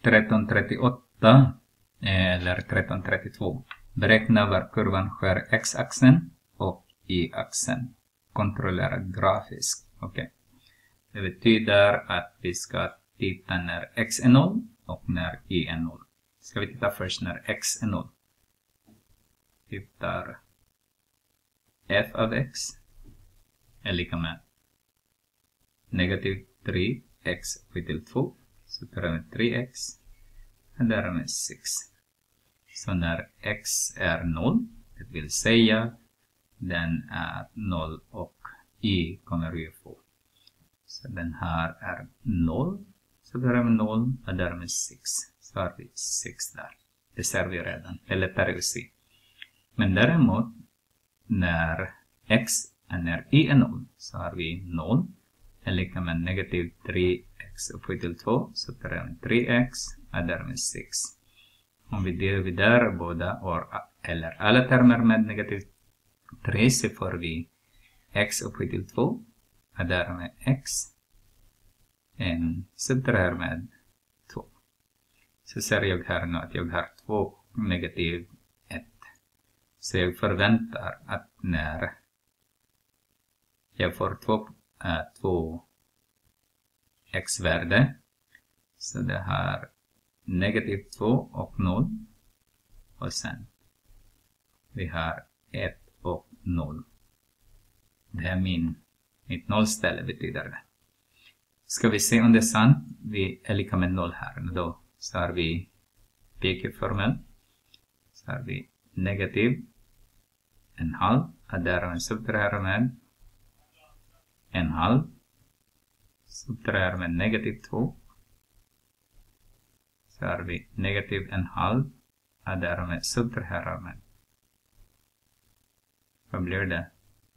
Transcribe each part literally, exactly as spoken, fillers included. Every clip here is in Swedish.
tretton trettioåtta eller tretton trettiotvå. Beräkna var kurvan skär x-axeln och y-axeln. Kontrollera grafiskt. Okej. Det betyder att vi ska titta när x är noll och när y är noll. Ska vi titta först när x är noll. Tittar f av x är lika med negativ tre x upphöjt till två. Så tar vi tre x och därmed sex. Så när x är noll, det vill säga den är noll och y kommer vi få. Så den här är noll. Så tar vi noll och därmed sex. Så har vi sex där. Det ser vi redan. Det är lättare att se. Men däremot när x är när y är noll så har vi noll. Är lika med negativ tre x upphöjt till två. Så tar vi tre x och därmed sex. Om vi dividerar båda eller alla termer med negativ tre så får vi x upphöjt till två. Och därmed x. En subtraherar med två. Så ser jag här nu att jag har två negativ ett. Så jag förväntar att när jag får två, äh, två x-värde. Så det här negativ två och noll. Och sen vi har ett och noll. Det är min, mitt nollställe betyder det. Ska vi se om det är sant. Vi är lika med noll här. Då så har vi P Q-formel. Så har vi negativ en halv. Och där subtraherar med en halv. Subtraherar med negativ två. Så har vi negativ en halv. Och därmed subtraherar med. Vad blir det?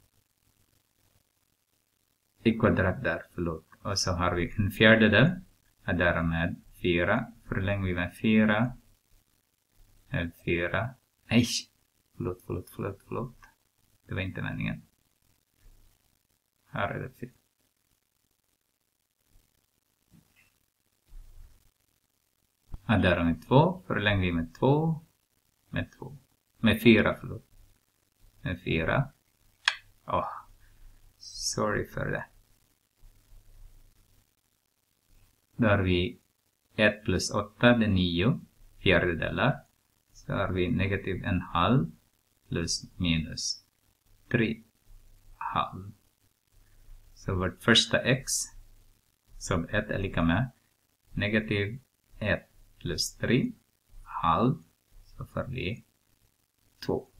I kvadrat där, förlåt. Och så har vi en fjärdedel. Och därmed fyra. Förlänger vi med fyra. Eller fyra. Nej! Förlåt, förlåt, förlåt, förlåt. Det var inte meningen. Här är det fel. Och därmed två. Förlänger vi med två. Med två. Med fyra, förlåt. Med fyra. Åh. Oh, sorry för det. Då har vi ett plus åtta, det är nio fjärdedelar. Så har vi negativ en halv plus minus tre halv. Så vårt första x som ett är lika med negativ ett plus tre halv. Så får vi två.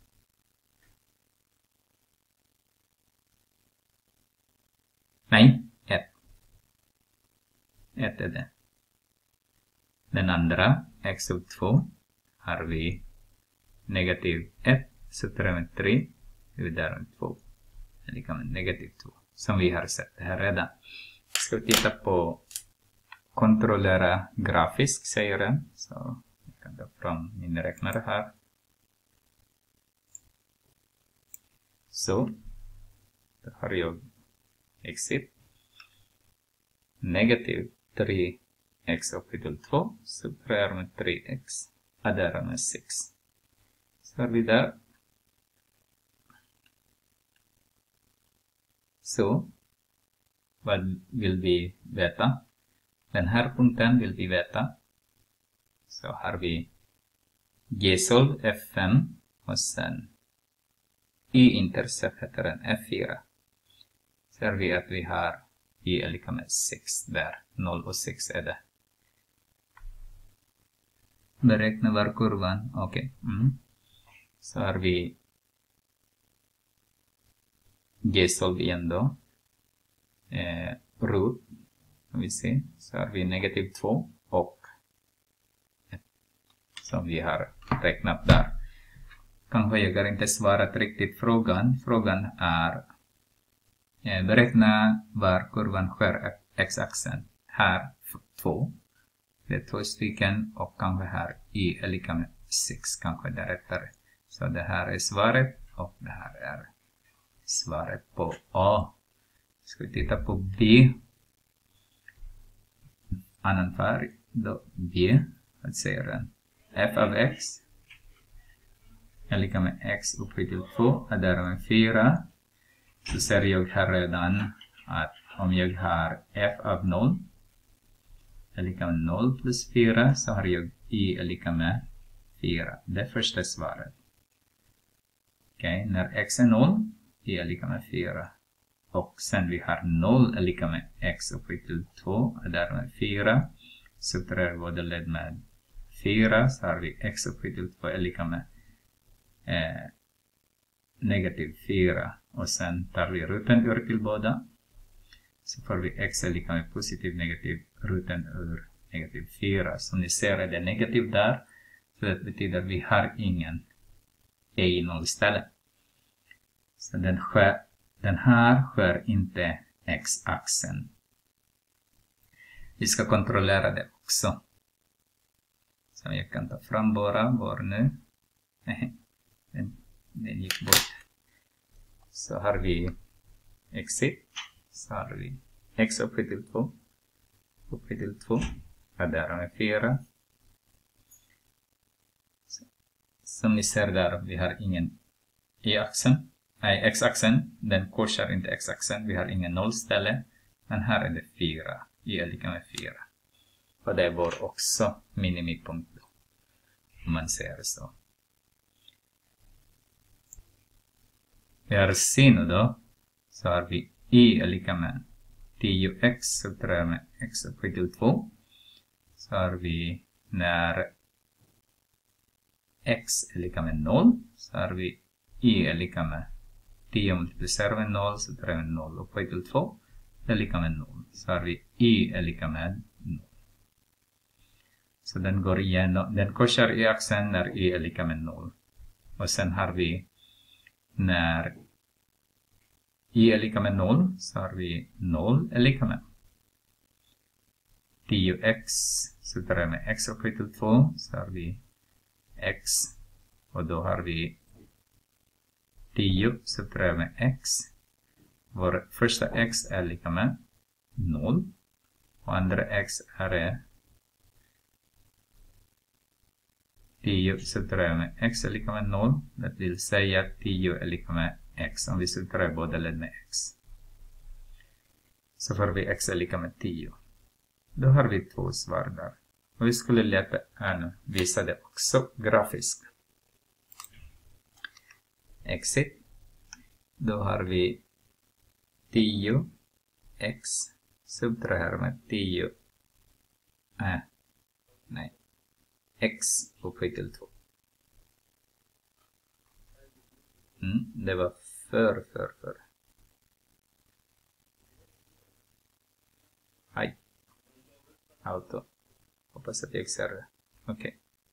Nej, ett. ett är det. Den andra, x upp två, har vi negativ ett, så tar vi tre, dividerar med två. Det är lika med negativ två. Som vi har sett det här redan. Ska vi titta på kontrollera grafisk, säger den. Så jag kan ta fram min räknare här. Så, då har jag exit. Negativ tre x upphöjt till två. Subtraherar med tre x. Adderar med sex. Så har vi där. Så, vad vill vi veta? Den här punkten vill vi veta. Så har vi G-solv F fem och sen Y-intercept heter den F fyra. Så har vi att vi har Y är lika med sex där. noll och sex är det. Beräkna var kurvan. Okej. Okay. Mm. Så har vi G-solv igen då. Eh, root. Kan vi se. Så har vi negativ två och ett. Som vi har räknat där. Kanske jag har inte svarat riktigt frågan. Frågan är eh, beräkna var kurvan skär x-axeln. Här två. Det är två stycken och kanske här y är lika med sex. Kanske därefter. Så det här är svaret och det här är svaret på A. Ska vi titta på B. Annan färg. Då B. Vad säger den? F av x är lika med x upphöjt till två är därmed fyra. Så ser jag här redan att om jag har f av noll är lika med noll plus fyra så har jag y är lika med fyra. Det är första svaret. Okej, okay, när x är noll, y är lika med fyra. Och sen vi har noll är lika med x upphöjt till två är därmed fyra. Subtraherar båda led med fyra så har vi x upphöjt till två är lika med eh, negativ fyra. Och sen tar vi roten ur till båda. Så får vi x är lika med positiv negativ roten ur negativ fyra. Som ni ser är det negativ där. Så det betyder att vi har ingen e i nollstället. Så den, skär, den här skär inte x-axeln. Vi ska kontrollera det också. Så jag kan ta fram bara, bara nu. Nej, den, den gick bort. Så har vi exit. Så har vi x upphöjt till två. Upphöjt till två. Och där har vi fyra. Så, som ni ser där, vi har ingen y-axeln. Nej, x-axeln. Den korsar inte x-axeln. Vi har ingen nollställe. Men här är det fyra. Y är lika med fyra. Och det var också minimipunkt då. Om man ser så. Vi har sin då. Så har vi y är lika med tio x. Subtraherar med x upphöjt till två. Så har vi när x är lika med noll. Så har vi y är lika med tio multiplicerar med noll. Subtraherar med noll upphöjt till två. Det är lika med noll. Så har vi y är lika med noll. Så den går igenom. Den korsar i axeln när y är lika med noll. Och sen har vi när y är lika med noll. Så har vi noll är lika med tio x. Så tar jag med x upphöjt till två. Så har vi x. Och då har vi tio. Så tar jag med x. Vår första x är lika med noll. Och andra x är tio. Så tar jag med x är lika med noll. Det vill säga att tio är lika med x. Om vi subtraherar båda led med x. Så får vi x är lika med tio. Då har vi två svar där. Och vi skulle leta här visa det också grafiskt. Exit. Då har vi tio x. Subtraherar med tio. Äh, nej. X upphöjt till två. Mm, det var för, för, för. Aj. Auto. Hoppas att jag ser det. Okej. Okay.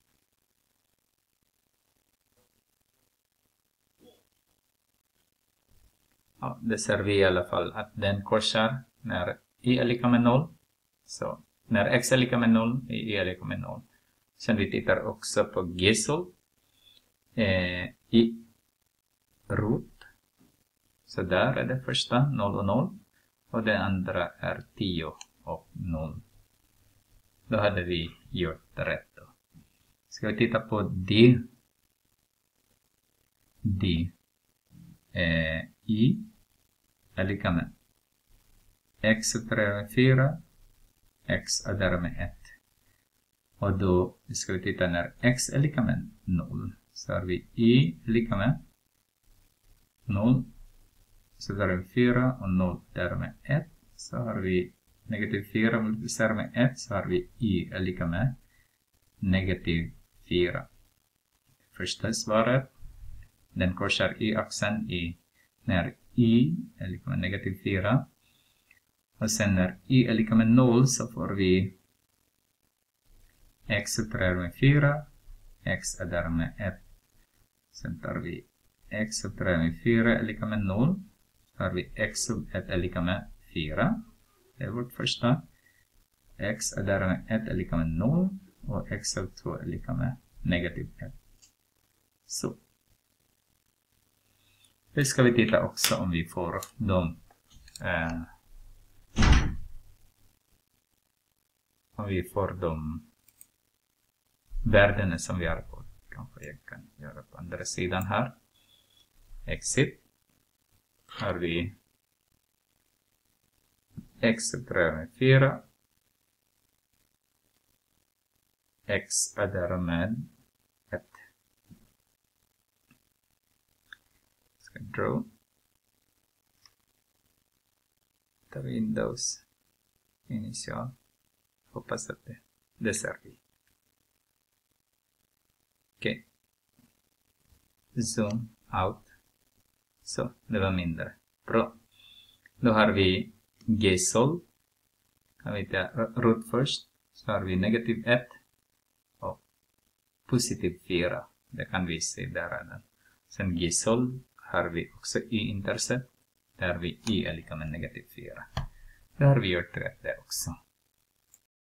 Ja, det ser vi i alla fall att den korsar när y är lika med noll. Så när x är lika med noll, y är lika med noll. Sen vi tittar också på gissel. Eh, i rot. Så där är det första noll och noll. Och det andra är tio och noll. Då hade vi gjort rätt då. Ska vi titta på d. D. Eh, y är lika med x subtraherar med fyra. X är där med ett. Och då ska vi titta när x är lika med noll. Så har vi y lika med noll. Så där är fyra och noll där med ett. Så har vi negativ fyra multiplicerar med ett. Så har vi y är lika med negativ fyra. Första svaret. Den korsar y-axeln i när y är lika med negativ fyra. Och sen när y är lika med noll så får vi x subtraherar med fyra. X är där med ett. Sen tar vi x subtraherar med fyra är lika med noll. Så har vi x sub ett är lika med fyra. Det är vårt första. X är där med ett är lika med noll. Och x sub två är lika med negativ ett. Så. Nu ska vi titta också om vi får dem. Eh, om vi får dem värdena som vi har fått. Kanske jag kan göra på andra sidan här. Exit. Har vi x subtraherar med fyra. X är därmed ett. Ska draw. Ta Windows initial. Hoppas att det, det ser vi. Okej. Okay. Zoom out. Så, det var mindre. Bra. Då har vi G-sol. Kan vi ta root först. Så har vi negativ ett. Och positiv fyra. Det kan vi se där redan. Sen G-sol har vi också y-intercept. Där vi y är lika med negativ fyra. Där har vi gjort rätt där också.